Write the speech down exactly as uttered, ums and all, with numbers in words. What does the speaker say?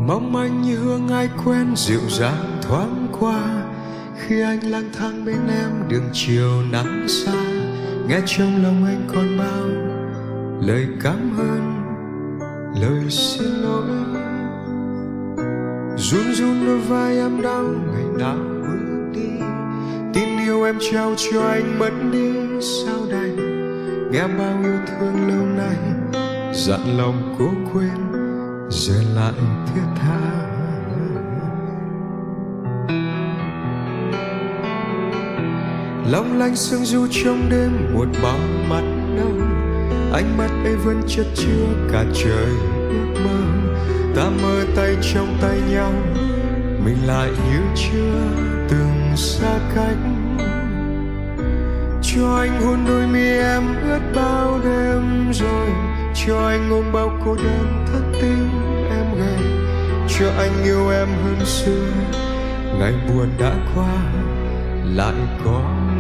mong manh như hương ai quen dịu dàng thoáng qua khi anh lang thang bên em đường chiều nắng xa. Nghe trong lòng anh còn bao lời cảm ơn, lời xin lỗi. Run run đôi vai em đau ngày nào bước đi, tin yêu em trao cho anh mất đi sao đành. Nghe bao yêu thương lâu nay dặn lòng cố quên giờ lại thiết tha. Long lanh sương du trong đêm một bao mắt nâu, ánh mắt ấy vẫn chất chứa cả trời ước mơ. Ta mơ tay trong tay nhau, mình lại như chưa từng xa cách. Cho anh hôn đôi mi em ướt bao đêm rồi, cho anh ôm bao cô đơn thất tình em gầy. Cho anh yêu em hơn xưa, ngày buồn đã qua lại có